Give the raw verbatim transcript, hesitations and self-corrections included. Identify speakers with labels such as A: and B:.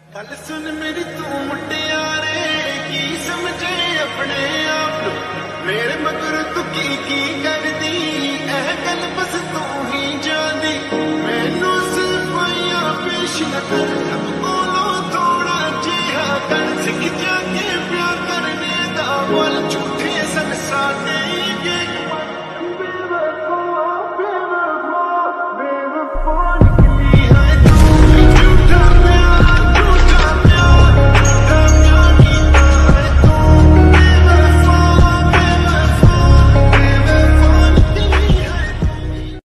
A: गल सुन मेरी तू मुटियारे की समझे अपने आप मेरे मगर तू की की कर दी एह गल बस तू ही जानी मैनू सिर्फाइया पेश न कर रब कोलो थोड़ा जिहा कर सिख जाके प्यार करने दा बोल झूठे सन साडे